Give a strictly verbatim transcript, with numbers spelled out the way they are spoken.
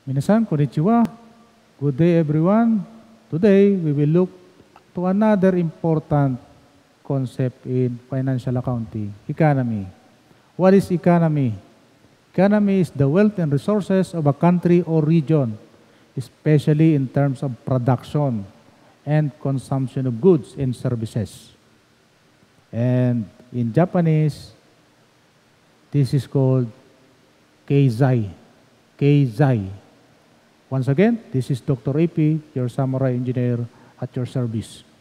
Minasan, konnichiwa. Good day, everyone. Today, we will look to another important concept in financial accounting, economy. What is economy? Economy is the wealth and resources of a country or region, especially in terms of production and consumption of goods and services. And in Japanese, this is called keizai. Keizai. Once again, this is Doctor A P, your samurai engineer at your service.